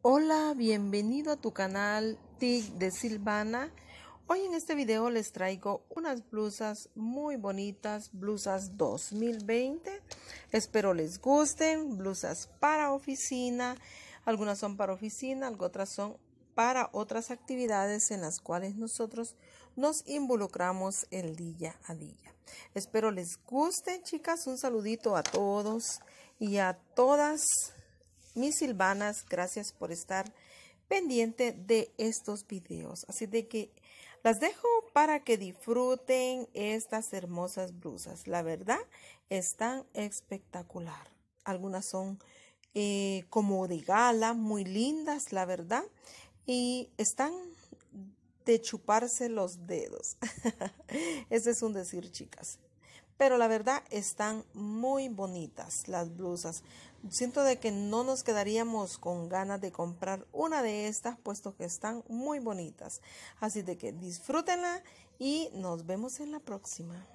Hola, bienvenido a tu canal TIC de Silvana. Hoy en este video les traigo unas blusas muy bonitas, blusas 2020. Espero les gusten, blusas para oficina. Algunas son para oficina, otras son para otras actividades en las cuales nosotros nos involucramos el día a día. Espero les guste, chicas. Un saludito a todos y a todas mis silvanas, gracias por estar pendiente de estos videos. Así de que las dejo para que disfruten estas hermosas blusas. La verdad, están espectacular. Algunas son como de gala, muy lindas, la verdad. Y están de chuparse los dedos. Ese es un decir, chicas. Pero la verdad están muy bonitas las blusas. Siento de que no nos quedaríamos con ganas de comprar una de estas, puesto que están muy bonitas. Así de que disfrútenla y nos vemos en la próxima.